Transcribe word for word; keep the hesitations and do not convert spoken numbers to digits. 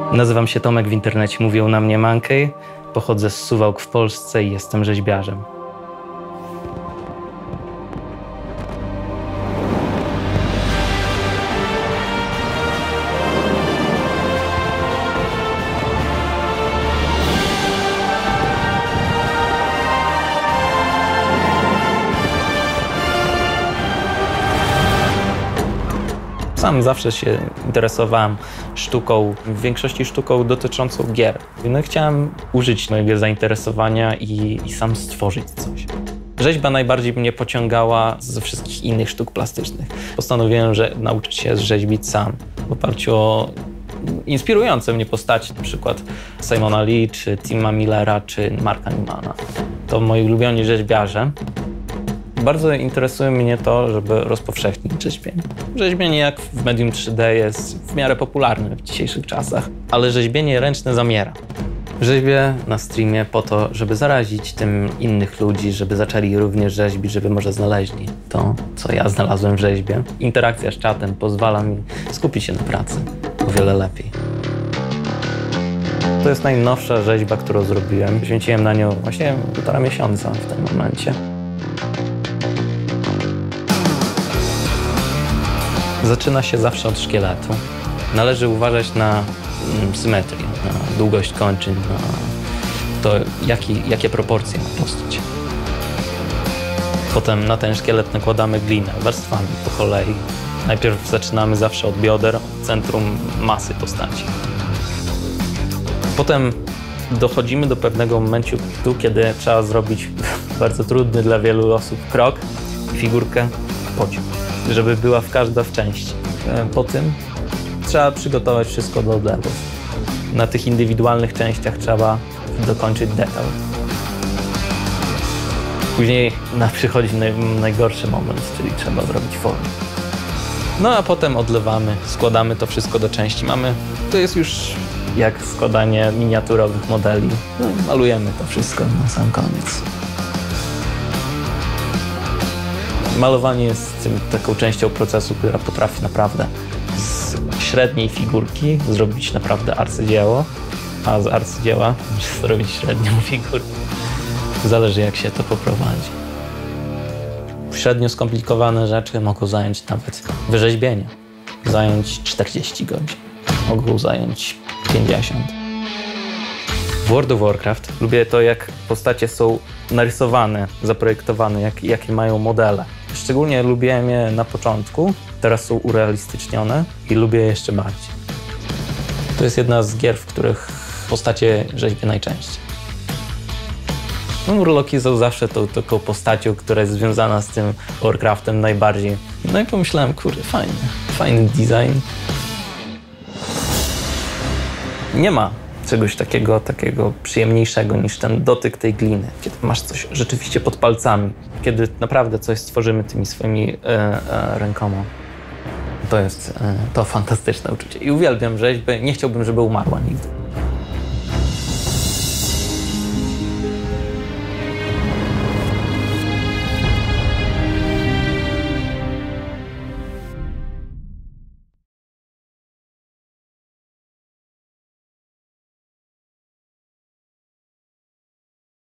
Nazywam się Tomek, w internecie mówią na mnie Monkey. Pochodzę z Suwałk w Polsce i jestem rzeźbiarzem. Sam zawsze się interesowałem sztuką, w większości sztuką dotyczącą gier. No, chciałem użyć mojego zainteresowania i, i sam stworzyć coś. Rzeźba najbardziej mnie pociągała ze wszystkich innych sztuk plastycznych. Postanowiłem, że nauczę się rzeźbić sam w oparciu o inspirujące mnie postaci, na przykład Simona Lee, czy Tima Millera, czy Marka Newmana. To moi ulubioni rzeźbiarze. Bardzo interesuje mnie to, żeby rozpowszechnić rzeźbienie. Rzeźbienie jak w medium trzy D jest w miarę popularne w dzisiejszych czasach, ale rzeźbienie ręczne zamiera. Rzeźbię na streamie po to, żeby zarazić tym innych ludzi, żeby zaczęli również rzeźbić, żeby może znaleźli to, co ja znalazłem w rzeźbie. Interakcja z czatem pozwala mi skupić się na pracy o wiele lepiej. To jest najnowsza rzeźba, którą zrobiłem. Poświęciłem na nią właśnie półtora miesiąca w tym momencie. Zaczyna się zawsze od szkieletu. Należy uważać na mm, symetrię, na długość kończyn, na to, jaki, jakie proporcje ma postać. Potem na ten szkielet nakładamy glinę warstwami po kolei. Najpierw zaczynamy zawsze od bioder, od centrum masy postaci. Potem dochodzimy do pewnego momentu, kiedy trzeba zrobić bardzo trudny dla wielu osób krok, figurkę, pociąg, żeby była w każda w części. Po tym trzeba przygotować wszystko do odlewów. Na tych indywidualnych częściach trzeba dokończyć detal. Później na przychodzi naj, najgorszy moment, czyli trzeba zrobić formę. No a potem odlewamy, składamy to wszystko do części. Mamy, to jest już jak składanie miniaturowych modeli. No, malujemy to wszystko na sam koniec. Malowanie jest tym, taką częścią procesu, która potrafi naprawdę z średniej figurki zrobić naprawdę arcydzieło, a z arcydzieła zrobić średnią figurkę. Zależy, jak się to poprowadzi. Średnio skomplikowane rzeczy mogą zająć nawet wyrzeźbienie. Zająć czterdzieści godzin. Mogą zająć pięćdziesiąt. W World of Warcraft lubię to, jak postacie są narysowane, zaprojektowane, jak, jakie mają modele. Szczególnie lubiłem je na początku, teraz są urealistycznione i lubię je jeszcze bardziej. To jest jedna z gier, w których postacie rzeźbię najczęściej. No, Murloki są zawsze tą taką postacią, która jest związana z tym Warcraftem najbardziej. No i pomyślałem, kurde, fajny, fajny design. Nie ma czegoś takiego, takiego przyjemniejszego niż ten dotyk tej gliny, kiedy masz coś rzeczywiście pod palcami, kiedy naprawdę coś stworzymy tymi swoimi e, e, rękoma. To jest e, to fantastyczne uczucie i uwielbiam rzeźbę, nie chciałbym, żeby umarła nigdy.